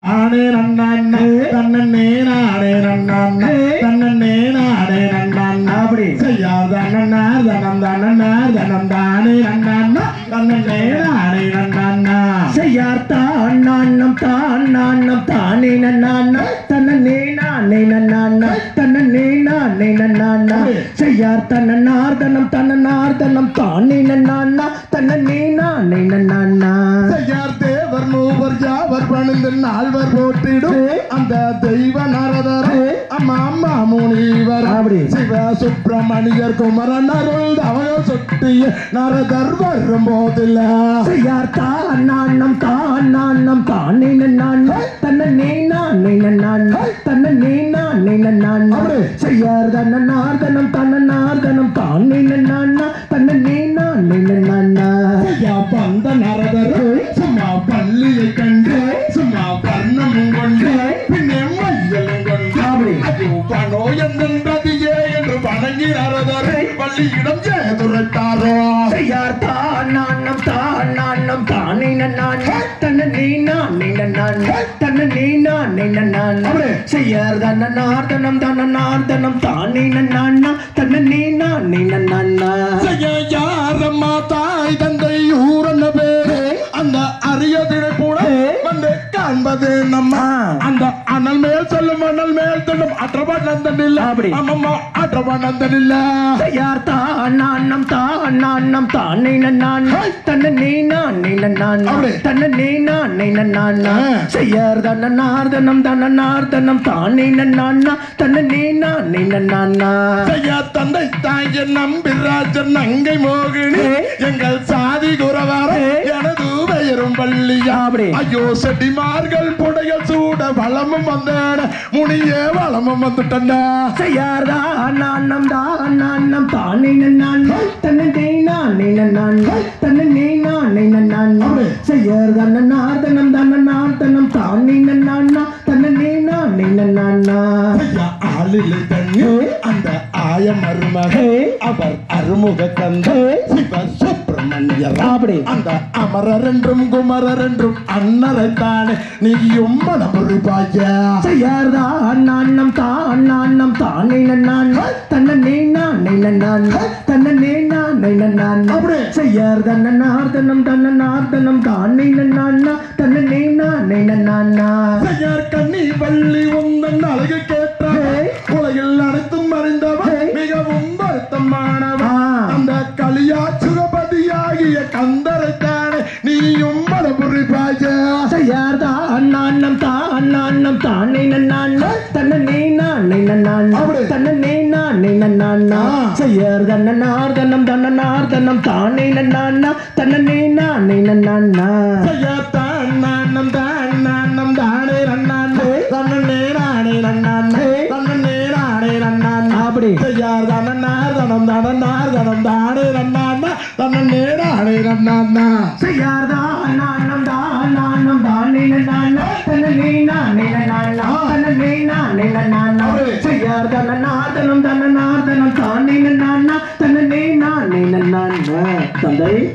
ஆனே நன்னானே தன்னே நானே நன்னானே தன்னே நானே நன்னானே அப்படி செய்யாத நன்னார் தனம் தனன்னார் தனம் தானே நன்னானா தன்னே நானே நன்னானா செய்யார் தான் நான்னம் தானே நன்னானா தன்னே நானே நன்னானா தன்னே நானே நன்னானா செய்யார் தன்னார் தனம் தானே நன்னானா தன்னே நானே நன்னானா செய்யார் தேவர் மூவர் யாவர் பணிந்து நால்வர் போற்றிடும் அந்த தெய்வ நரதர் அம்மா அம்மா முனிவர் அப்படி சிவ சுப்பிரமணியர் குமரன் அருள் அவய சுட்டிய நரதர் வரும் போதில்ல செய்யார் தான் நான்னம் தானே நன்னானா தன்னே நானே நன்னானா தன்னே நானே நன்னானா செய்யார் தன்னார் தனம் தானே நன்னானா தன்னே நானே நன்னானா செய்யா பந்த நரதர் சும்மா பள்ளியை கண்டு சும்மா வர்ணமும் கொண்டு பின்னே மையலும் கொண்டு அது பணோ என்றதியே என்று வணங்கி நரதரை பள்ளியிடம் ஏதுரைத்தாரோ செய்யார் தான் நான்னம் தானே நன்னானா தன்னே நானே நன்னானா தன்னே நானே நன்னானா செய்யார் தன்னார் தனம் தானே நன்னானா தன்னே நானே நன்னானா செய்ய யாரம்மா தாய் தந்தை ஊரன்ன பேரு அந்த அரியதினை கூட வந்து காண்பது நம்ம அந்த அனல் மேல் சொல்லும் அனல் மேல் சொல்லும் அற்றபனந்தன் இல்ல அப்படி அம்மம்மா அற்றபனந்தன் இல்ல செய்யார் தான் நான்னம் தானே நன்னானா தன்னே நானே நன்னானா தன்னே நானே நன்னானா செய்யார் தன்னார் தனம் தானே நன்னானா தன்னே நானே நன்னானா செய்யா தந்தை தாய் நம்பிராஜன் நங்கை மோகினி எங்கள் சாதி குறவார எனது பெயரும் பள்ளியா ஐயோ செட்டிமார்கள் புடையல் சூட வளமும் வந்தேன் முனியே வளமும் வந்துட்டா செய்யார்தா நான்னம் தானே நன்னானா தன்னே நானே நன்னானா தன்னே நானே நன்னானா செய்யார் தன்னார் தனம் தானே நன்னானா தன்னே நானே நன்னானா ஆளிலை தண்ணி அந்த ஆய மருமகே அவர் அருமுக தந்த சிவ சுப்பிரமணியர் அப்படி அந்த அமரர் என்றும் குமரர் என்றும் அன்னரைத்தானே நீயும் மனமுறிப்பாய செய்யார்தா நான்னம் தானே நன்னானா தன்னே நானே நன்னானா தன்னே நானே நன்னானா செய்யார் தன்னார் தனம் தானே நன்னானா தன்னே நானே நன்னானா செய்யார் கண்ணி வள்ளி உந்தன் அழகு கேட்டார் உலகில் அனைத்தும் அறிந்தவர் மிகவும் வருத்தமானவர் அந்த கலியா சுகபதியாகிய கந்தரைத்தானே நீயும் மனமுறிப்பாய செய்யார் தான் நான்னம் தானே நன்னானா தன்னே நானே நன்னானா தன்னே நானே நன்னானா செய்யார் தன்னார் தனம் தானே நன்னானா தன்னே நானே நன்னானா செய்யார் தான் நான்னம் தானே நன்னானா தன்னே நானே நன்னானா தன்னே நானே நன்னானா அப்படி செய்யார் தன்னார் தனம் தானே நன்னானா தன்னே நானே நன்னானா செய்யார் தான் நான்னம் தானே நன்னானா தன்னே நானே நன்னானா தன்னே நானே நன்னானா செய்யார் தன்னார் தனம் தானே நன்னானா தன்னே நானே நன்னானா தந்தை